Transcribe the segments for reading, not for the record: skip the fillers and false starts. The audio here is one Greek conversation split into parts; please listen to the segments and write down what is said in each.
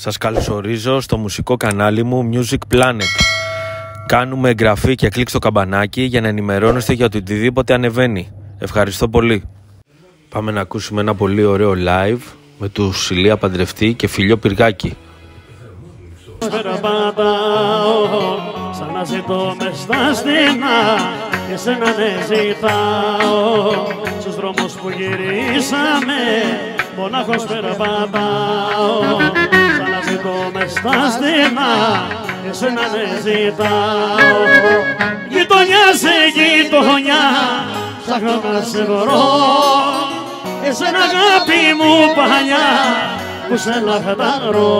Σας καλωσορίζω στο μουσικό κανάλι μου Music Planet. Κάνουμε εγγραφή και κλικ στο καμπανάκι για να ενημερώνεστε για οτιδήποτε ανεβαίνει. Ευχαριστώ πολύ. Πάμε να ακούσουμε ένα πολύ ωραίο live με τους Ηλία Παντρευτή και Φιλιό Πυργάκη. Σαν να ζητώ μες στα στενά και σένα ναι ζητάω. Στους δρόμους που γυρίσαμε μονάχος περπατάω. Σαν να ζητώ μες στα στενά και σένα ναι ζητάω. Γειτονιά σε γειτονιά ψάχνω να σε βρω. Εσένα αγάπη μου παλιά που σε λαχταρώ.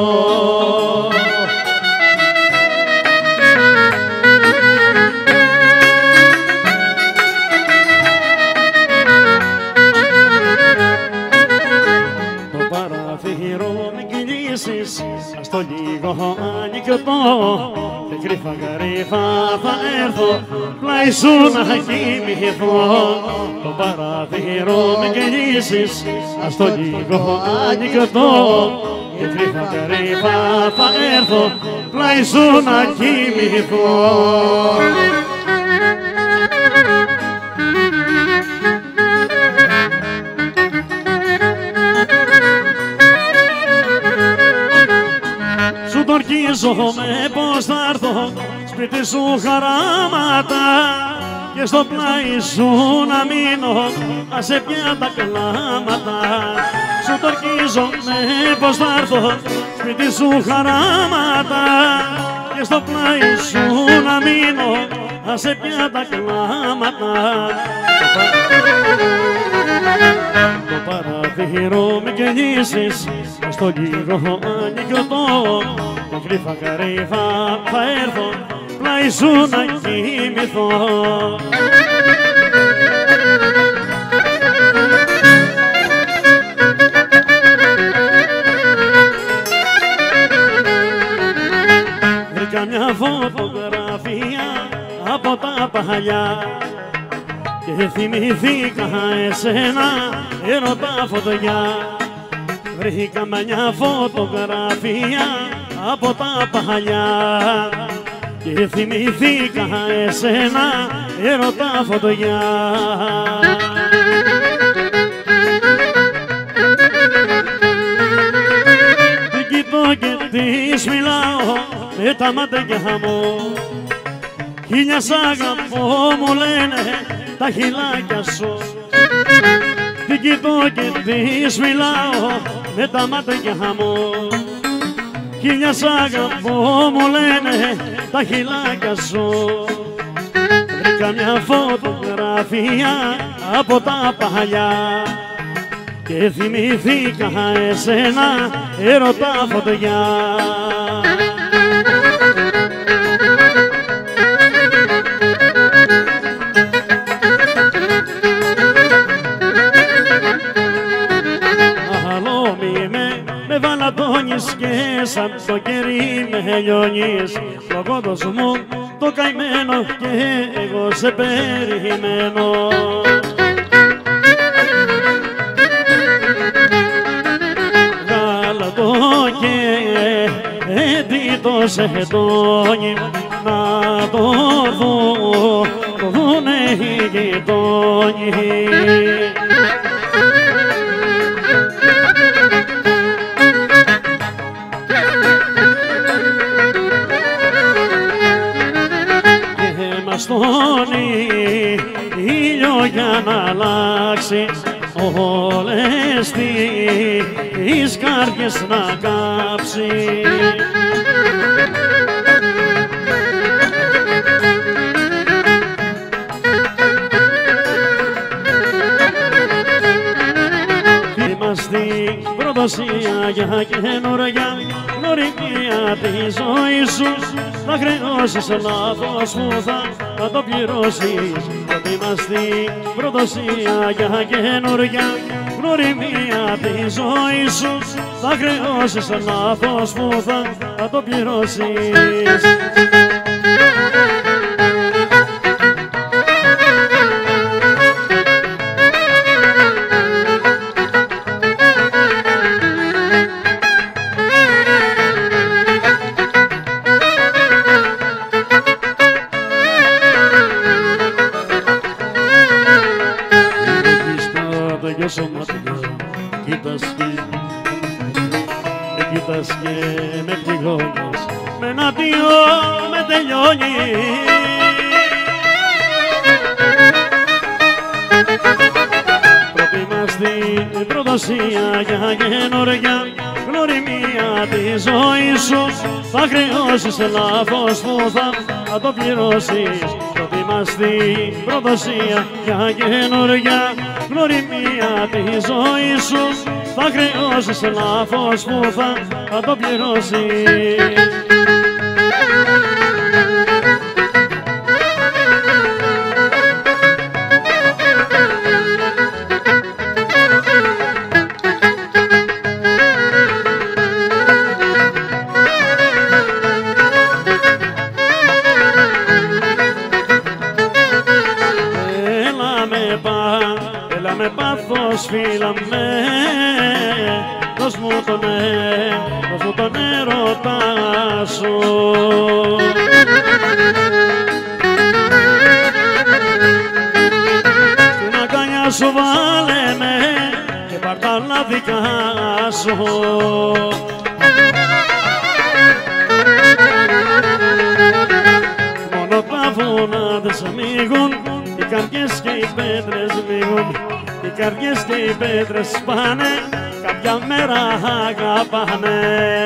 Ας το λίγο ανοιχτό και κρύφα γρήφα θα έρθω πλάι σου να κοιμηθώ. Το παραθύρο με κυλήσεις, ας το λίγο ανοιχτό και κρύφα γρήφα θα έρθω πλάι σου να κοιμηθώ. Ορκίζομαι πως θα έρθω σπίτι σου χαράματα και στο πλάι σου να μείνω, άσε πια τα κλάματα. Σου το ορκίζομαι πως θα έρθω σπίτι σου χαράματα και στο πλάι σου να μείνω, άσε πια τα κλάματα. Το παραθύρο με κυλήσεις, ας το λίγο ανοιχτό και κρύφα καρύφα θα έρθω πλάι σου να κοιμηθώ. Βρήκα μια φωτογραφία από τα παλιά και θυμηθήκα εσένα έρωτα φωτιά. Βρήκα μια φωτογραφία από τα παλιά και θυμηθήκα εσένα έρωτα φωτιά. Την κοιτώ και της μιλάω με τα μάτια μου, χίλια σ' αγαπώ μου λένε τα χειλάκια σου. Την κοιτώ και της μιλάω με τα μάτια μου, χίλια σ' αγαπώ μου λένε τα χειλάκια σου. Βρήκα μια φωτογραφία από τα παλιά και θυμηθήκα εσένα έρωτα φωτιά. Με βαλατώνεις και σαν το κερί με λιώνεις. Το κόντος μου το καημένο και εγώ σε περιμένω. Γαλατό και έντυτο σε χετώνει, να το δούνε οι γειτόνοι. Στον ήλιο για να αλλάξει όλες τις καρδιές να κάψει. Είμαστε προδοσία για καινούργια γνωριμία τη ζωή σου. Θα χρεώσεις λάθος που θα το πληρώσεις. Ότι είμαστε προδοσία για καινούργια γνωριμία τη ζωή σου. Θα χρεώσεις λάθος που θα το πληρώσεις. λες και με πληγώνεις, με ένα αντίο με τελειώνεις. Στην προδοσία για καινούργια γνωριμία τη ζωή σου θα χρεώσεις λάθος που θα το πληρώσεις. Προτιμά στην προδοσία για καινούργια γνωριμία τη ζωή σου θα χρεώσεις λάθος που θα το πληρώσεις. Έλα με πάθος φίλα με, δώσ' μου τον έρωτά σου. Στην αγκαλιά σου βάλε με και πάρ' τα λάδικα σου. Μόνο τα βουνά δεν σε μίγουν, οι καρδιές και οι πέτρες μίγουν, οι καρδιές και οι πέτρες σπάνε, κάποια μέρα αγαπάνε.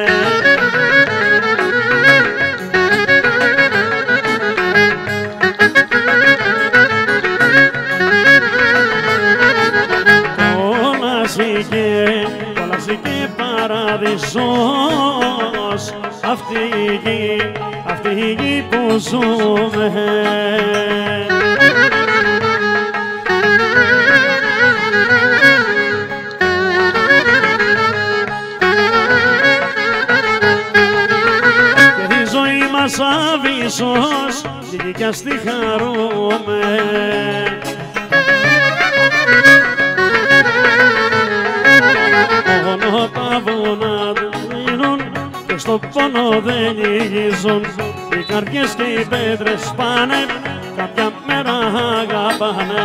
Κόλαση και παράδεισος, αυτή η γη που ζούμε. Άβυσσος και κι ας τη χαρούμε. Μόνο τα βουνά δίνουν και στο πόνο δεν λυγίζουν, οι καρδιές και οι πέτρες σπάνε, κάποια μέρα αγαπάνε.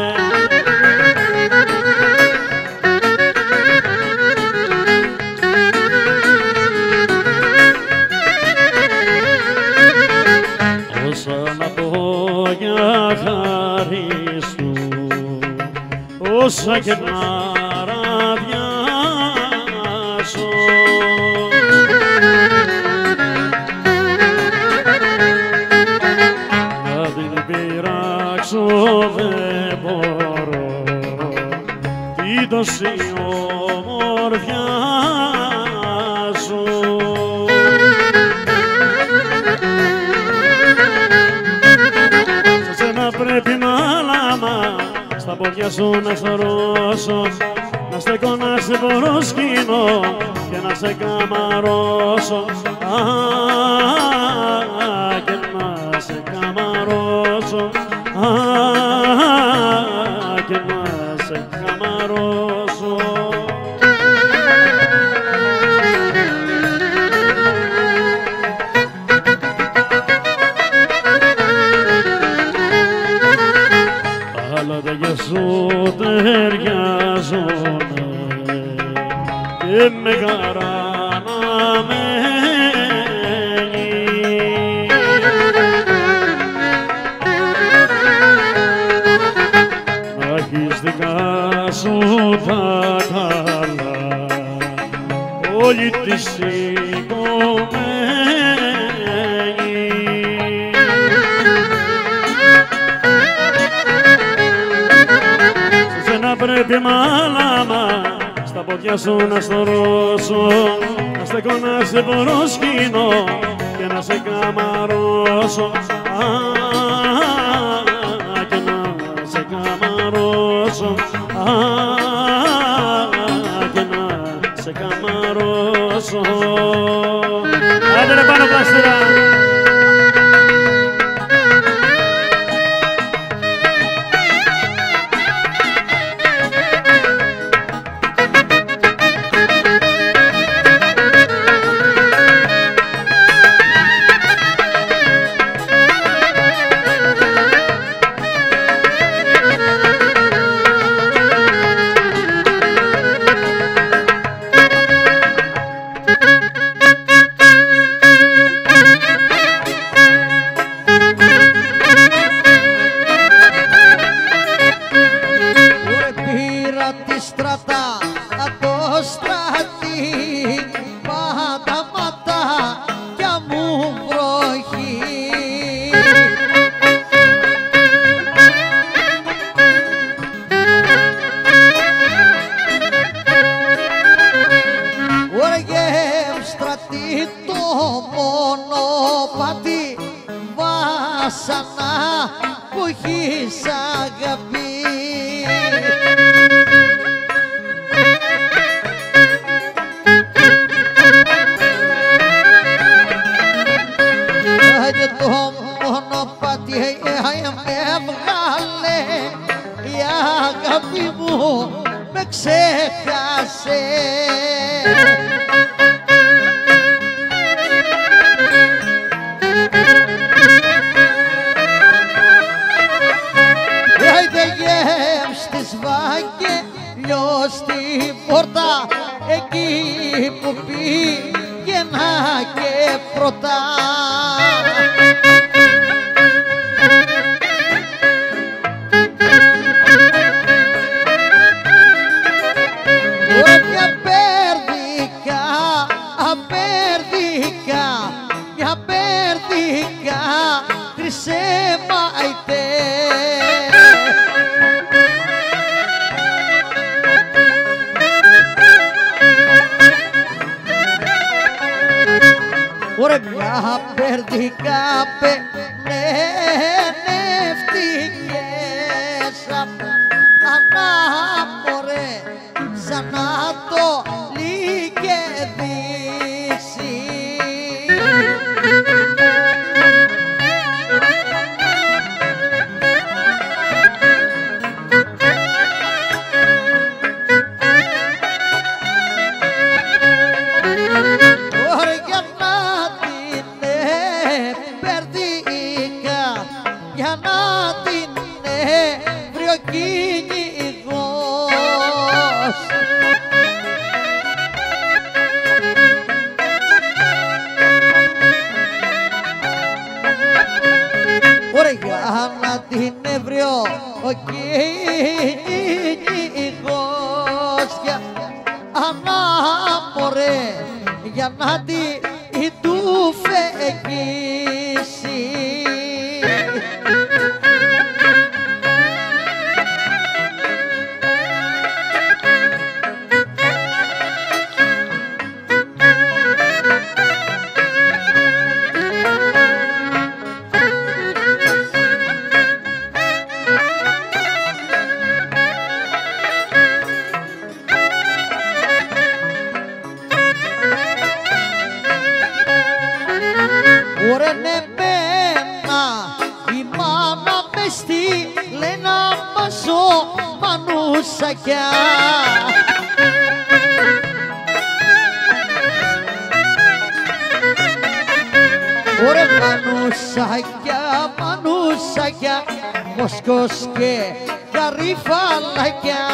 Όσα και να ραδιάσω, να την πειράξω δεν μπορώ, τι τόση ομορφιά σου. Σε σένα πρέπει μάλαμα στα πόδια σου να στρώσω, να στέκω να σε προσκύνω και να σε καμαρώσω, και να σε καμαρώσω, και να σε καμαρώσω. Για σου ταιριάζομαι και με χαρά να μένει. Να έχεις δικά σου τα καλά, όλη τη σηκωμένη. Πρέπει μάλαμα στα πόδια σου να στρώσω, να στέκω να σε προσκύνω και να σε καμαρώσω, και να σε καμαρώσω, και να σε καμαρώσω. Άντε ρε πάνω πλαστήρα! βάσανα που έχεις αγάπη. Το μονοπάτι με βγάλε, η αγάπη μου με ξέχασε. Άιντε γέμστης βαγγελιό στην πόρτα, εκεί που πήγαινα και πρώτα. Μια μπέρδικα χρυσέ μαϊτέ. Ωραία, μια μπέρδικα πενεύτηκε σαν ανάμορε, σαν να το λυκεδίσει. Για να την βρει ο κυνηγός. Ωραία, για να την βρει ο κυνηγός. Για ανάμορε, για να την του φεγγίσει. Ωραία, εμένα η μάνα με στείλε να μασώ μανούσακια. Ωραία, μανούσακια, μανούσακια, μοσκός και γαρίφαλακια.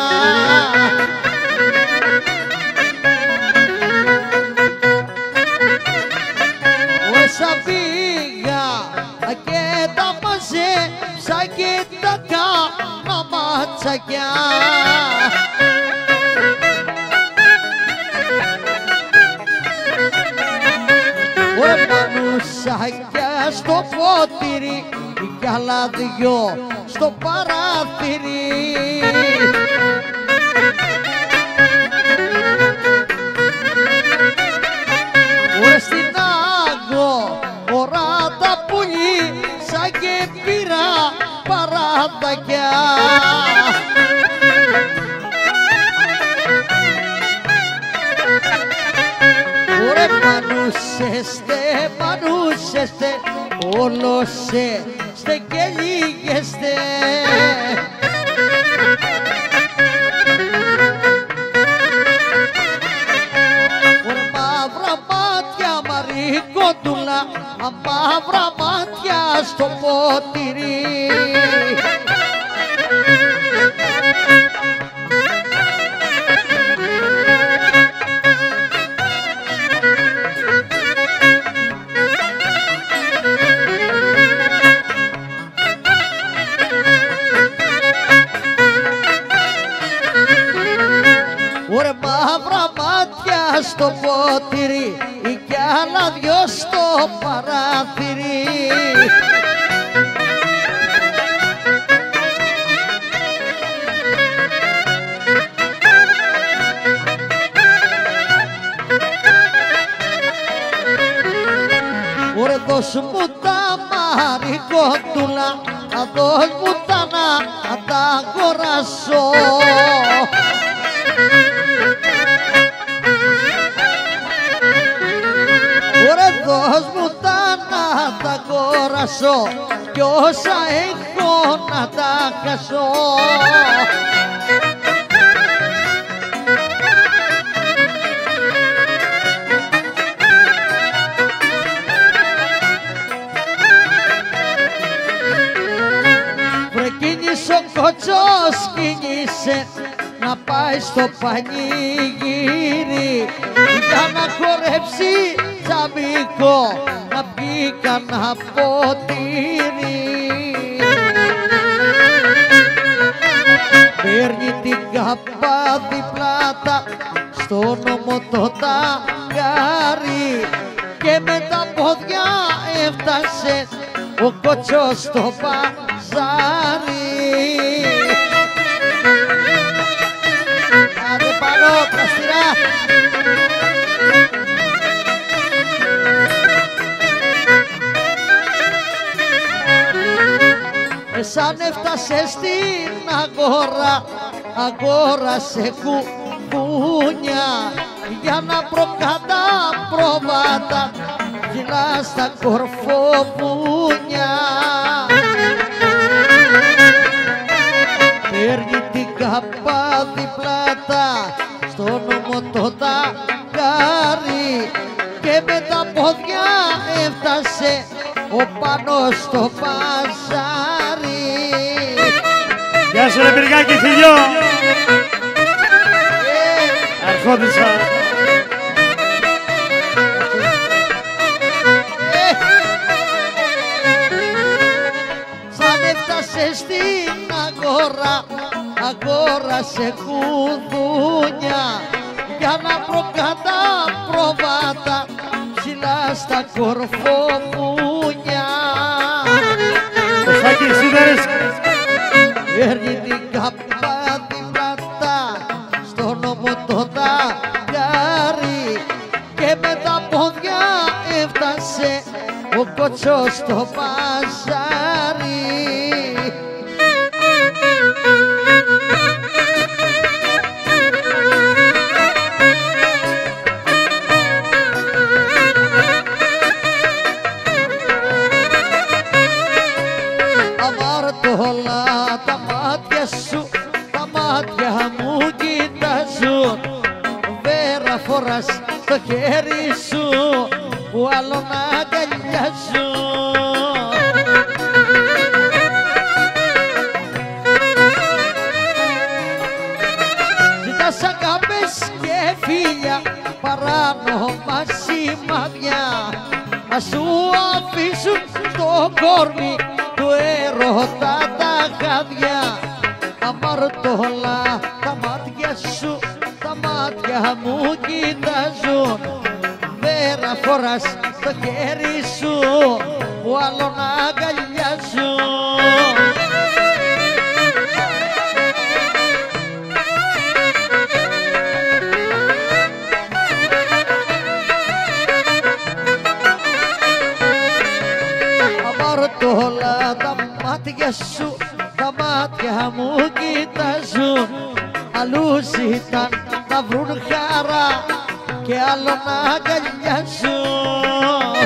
Σαν πήγα και τα μαζέψα και τα κάνα ματσακιά. Ωραία, μανούσακια στο ποτήρι κι άλλα δυο στο παράθυρι. Ωραία, στην αγορά τα πουλήσα και πήρα παράδακια. Ωραία, μανούσεστε, μανούσεστε, όλωσεστε και λίγεστε. Μαύρα μάτια μαρικότουλα, μαύρα μάτια στο ποτήρι. Ωραία, μαύρα μάτια στο ποτήρι κι άλλα δυο στο παράθυρι. Ωραία, δώσ' μου τα μαρικότουλα, δώσ' μου τα να τα αγοράσω. Ωραία, δώσ' μου τα να τα αγοράσω κι όσα έχω να τα χάσω. Ο κότσος κίνησε να πάει στο πανηγύρι για να χορέψει τσαμίκο, να πιει κανένα ποτήρι. Παίρνει την καπάδη πλάτα στο νόμο το ταγκάρι και με τα πόδια έφτασε ο κότσος στο παζάρι. Άντε πάνω, πλαστηρά. Σαν έφτασε στην αγορά, αγόρασε κουκούνια για να προκατά προβάτα κιλά στα κορφοπούνια. Παίρνει την καπάδη πλάτα στο νόμο το ταγκάρι και με τα πόδια έφτασε ο πάνω στο παζάρι. Γεια σου ρε Πυργάκη φιλιό! Αρχόντισα! Σαν έφτασε στην αγορά, αγόρασε κουδούνια για να προκατά προβάτα ψηλά στα κορφοπούνια. Κωστάκη, σίδερες! Παίρνει την καπάδη πλάτα στο νόμο το ταγκάρι και με τα πόδια έφτασε ο κότσος στο παζάρι. Αμαρτωλά τα μάτια σου, τα μάτια μου κοιτάζουν, βέρα φοράς στο χέρι σου που άλλον αγκαλιάζουν. Ζητάς αγάπες και φίλια, παράνομα σημαδιά, να σου αφήσουν στο κόρμι του έρωτα τα χάδια. Αμαρτωλά τα μάτια σου, τα μάτια μου κοιτάζουν, βέρα φοράς στο χέρι σου που άλλον αγκαλιάζουν. Αμαρτωλά τα μάτια σου, τα μάτια μου κοιτάζουν, αλλού ζητάν να βρουν χαρά και άλλο να αγκαλιάζουν.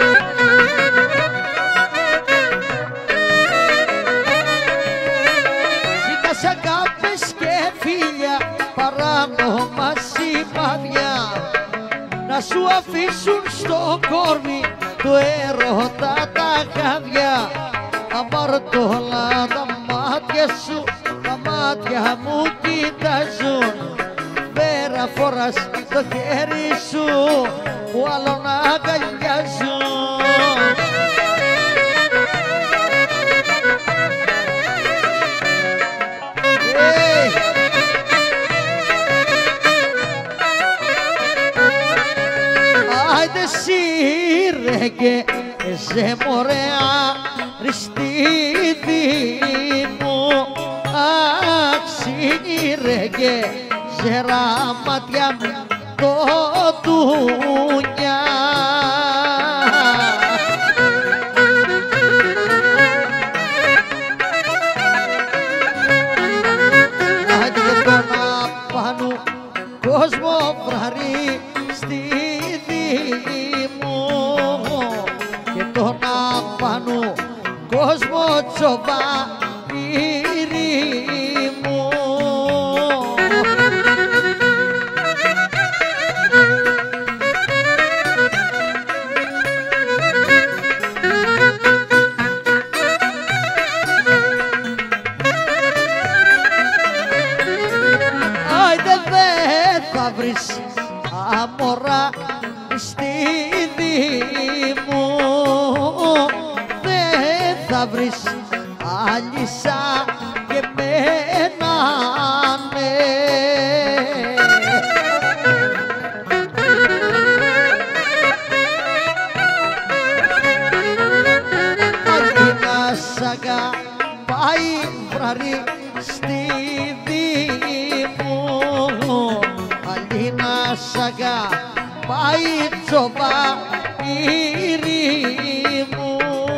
Ζητάς αγάπες και φίλια, παράνομα σημάδια, να σου αφήσουν στο κόρμι του έρωτα τα χάδια. Αμαρτωλά τα μάτια σου, τα μάτια μου κοιτάζουν, βέρα φοράς στο χέρι σου που άλλον αγκαλιάζουν. Άιντε σύρε και σε μωρέα Χριστίδη μου, αξίνηρε και σε ραμάτια το τούνια. Πάνου κόσμο τσοβάρι μου. Άιντε δεν θα βρεις αμορά στη Δήμου, δεν θα βρεις άλλη σαν και εμένα, ναι. Αντί να σ' αγαπάει βραρή στη Δήμου, αντί να σ' αγαπάει τσοβάρι μου.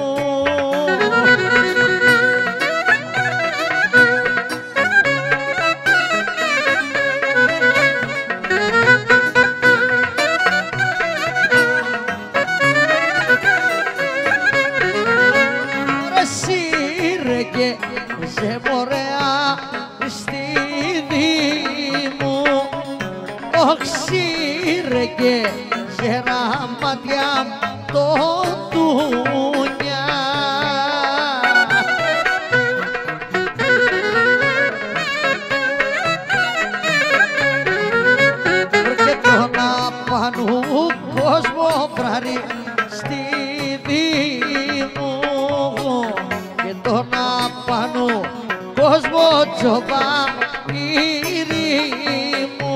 Ρε σύρε και σε μωρέα στη Δήμου, οξύρε και σε ραματιά το τουνιά. Βρε τον απανού κόσμο βραρή στη Δήμου και τον απανού κόσμο τσοβάρι μου.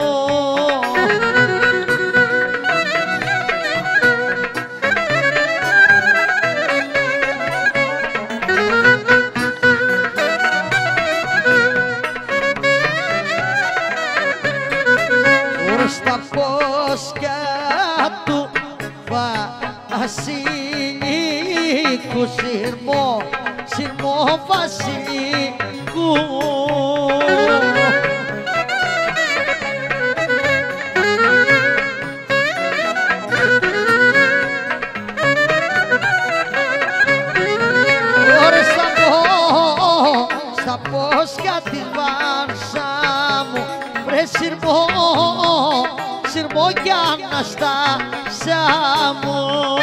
Στα πόσκια του βασιλικού σειρμό, σειρμό βασιλικού. Ωραία στα πόσκια της Βάρσα μου, βρε σειρμό, σειρμό κι Αναστάσια μου.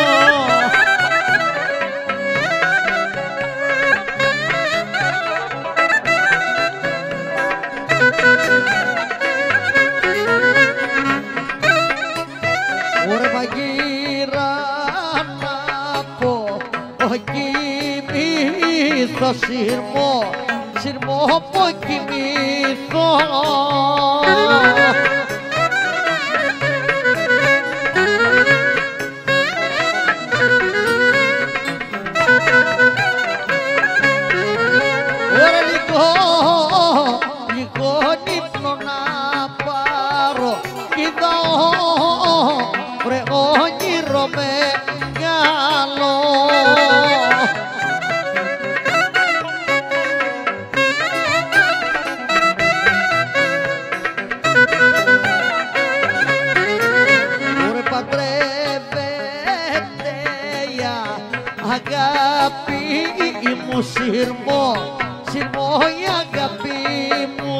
Ωραία μαγείρα να πω, κοιμήθω σειρμό, σειρμό πω κοιμήθω. Ωραία λίγο ύπνο να πάρω, είδα βρε όνειρο μεγάλο. Ωραία παντρεύεται για αγάπη μου σειρμό, σειρμό η αγάπη μου.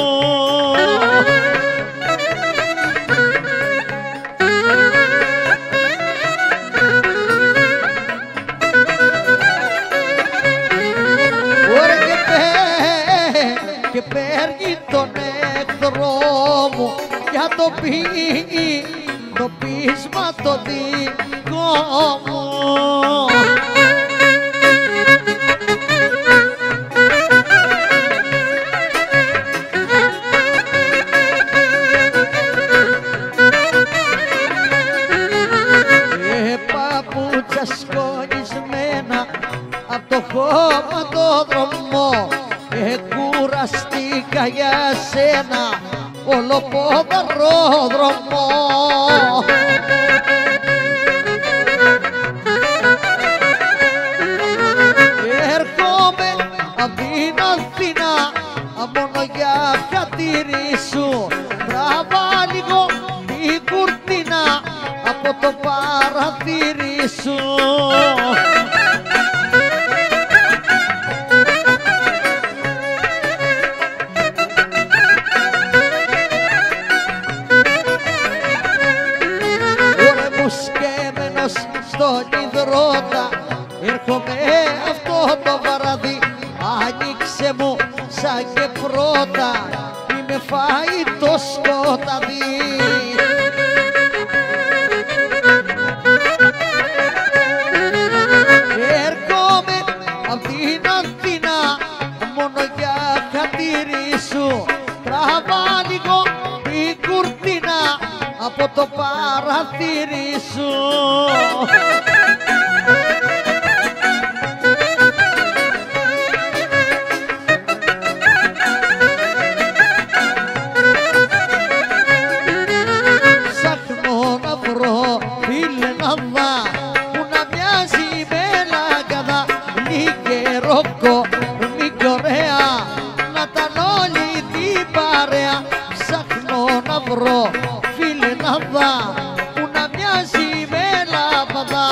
Ωραία και παίρνει τον εχθρό μου για το πείσμα το δικό μου. Παπούτσα σκονισμένα απ' το χωματόδρομο, κουραστήκα για σένα όλο ποδαρόδρομο. Έρχομαι απ' την Αθήνα μόνο για χατήρι σου, τραβά λίγο την κουρτίνα από το παραθύρι σου. Έρχομαι αυτό το βράδυ, άνοιξε μου σαν και πρώτα, μη με φάει το σκοτάδι. Έρχομαι απ' την Αθήνα μόνο για χατήρι σου, τραβά λίγο την κουρτίνα από το παραθύρι σου. Ψάχνω να βρω φίλε να δω που να μοιάζει με λαγκαδά, λίγε ρόκο, μη ωραία, να τα όλοι την παρέα. Ψάχνω να βρω φίλε να δω που να μοιάζει με λαμπαδά.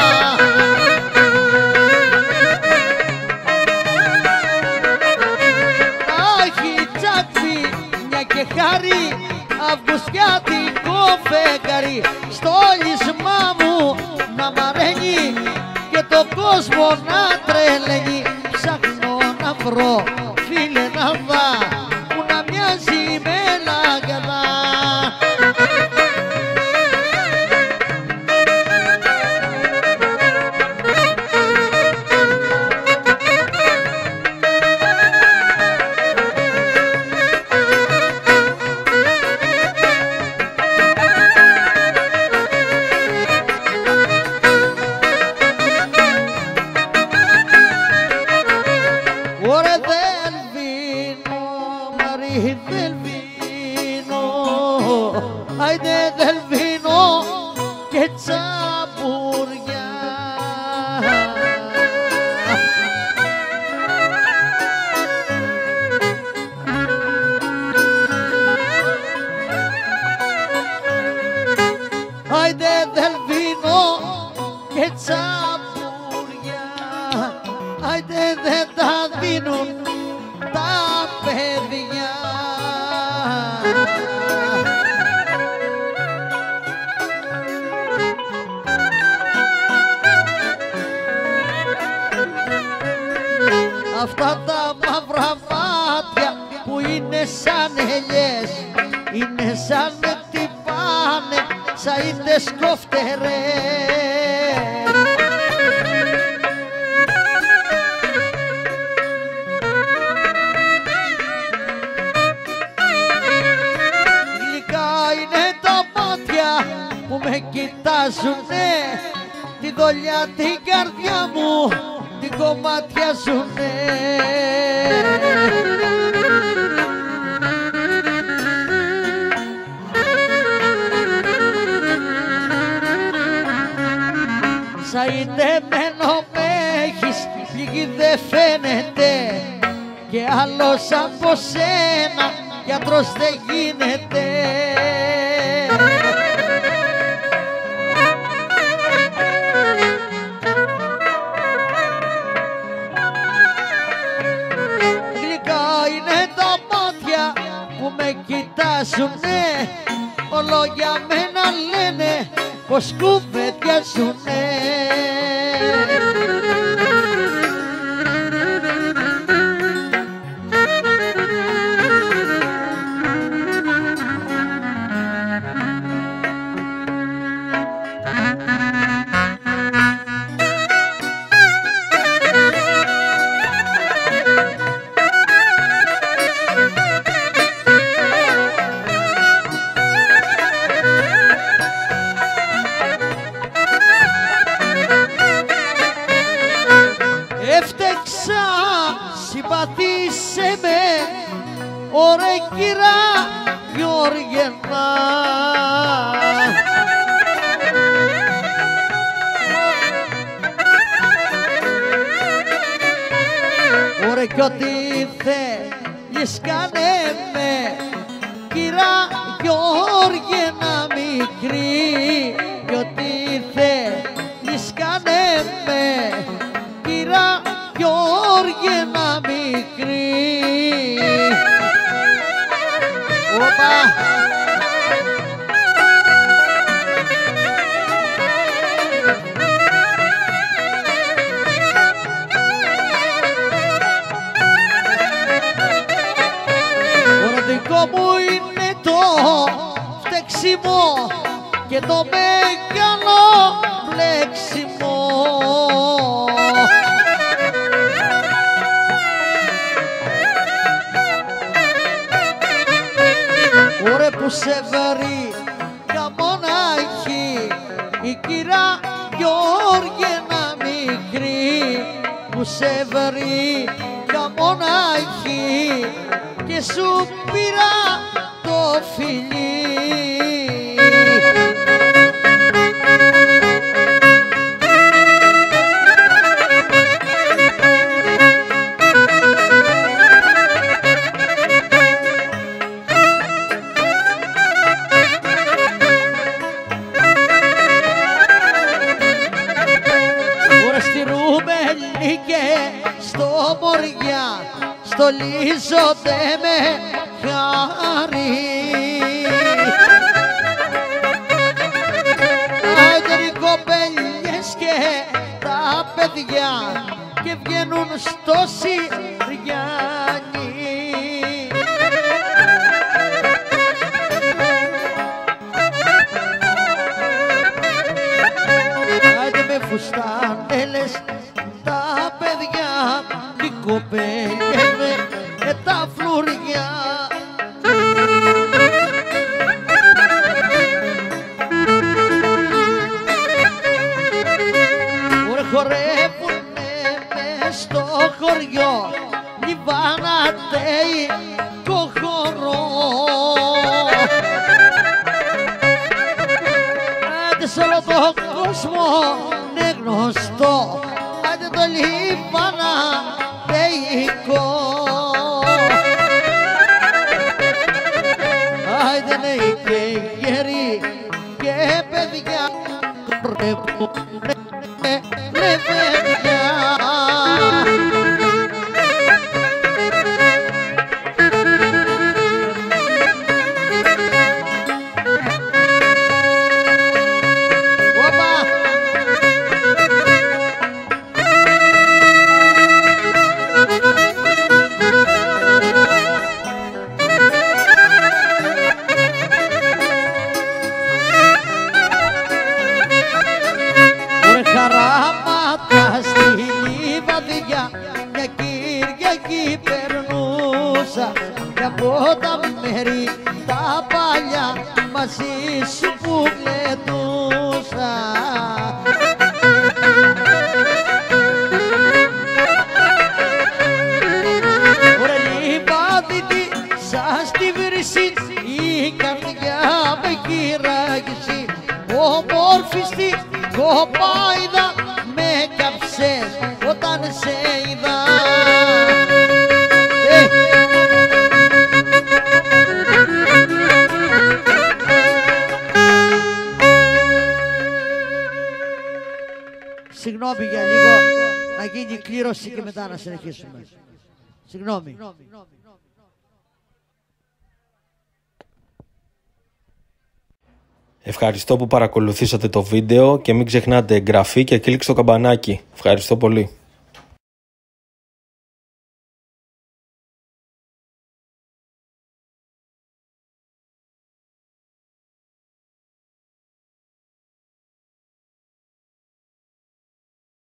Να έχει τσάκπι μια και χάρη, αυγουστιάτικο φεγγάρι, στο λυσμά μου να μαραίνει και το κόσμο να τρελαίνει. Ψάχνω να βρω φίλε να δω που να μοιάζει με λαγκαδά. Ωρε δεν βίνω, Μαρή δεν βίνω, άιντε δεν βίνω και τσαμπουριά. Άιντε δεν βίνω και τσαμπουριά, άιντε δεν τα δίνουν τα παιδιά. Αυτά τα μαύρα μάτια που είναι σαν ελιές, είναι σαν με χτυπάνε σαΐτες κοφτερές. Που με κοιτάζουνε, τη δολιά την καρδιά μου την κομματιάζουνε. Σαΐτεμένο με έχεις, πληγή δε φαίνεται και άλλος από σένα γιατρός δεν γίνεται. Που με κοιτάζουνε, όλο για μένα λένε πως κουβεντιάζουνε. Έφτεξα, συμπαθήσε με, ωρε κυρά Γιώργενα. Ωρε κι ό,τι θέλεις κάνε με, κυρά Γιώργενα μικρή, κι ό,τι θέλεις κάνε με, κυρά Γιώργενα μικρή. Οπα! τρέξιμο και το μεγάλο μπλέξιμο. Ωραία που σε βρει καμονάχη η κυρά Γιώργαινα μικρή, που σε βρει καμονάχη και σου πήρα το φιλί. Στο μωριά στολίζονται με χάρη. Άιντε οι κοπέλιες και τα παιδιά και βγαίνουν στο Συριάννη. Άιντε με φουστάνελες τα παιδιά, οι κοπέλιες με τα φλουριά. Χορεύουνε μες στο χωριό, λιβάνατέοι κοχωρό. Άντε σ' όλο το κόσμο είναι γνωστό, άντε το λιβάνατέικο. Άντε νέοι και γεροί και παιδιά χορεύουνε με παιδιά. Χαράματα στη Λιβαδιά μια Κυριακή περνούσα και από τα μέρη τα παλιά μαζί σου που γλεντούσα. Ωραία Λιβαδίτη σας τη βρύση η καρδιά με κυράγηση, όμορφη στη κοπάιδα με κάψες όταν σε είδα. Συγγνώμη για λίγο να γίνει κλήρωση και μετά να συνεχίσουμε. Συγγνώμη. Ευχαριστώ που παρακολουθήσατε το βίντεο και μην ξεχνάτε εγγραφή και κλικ στο καμπανάκι. Ευχαριστώ πολύ.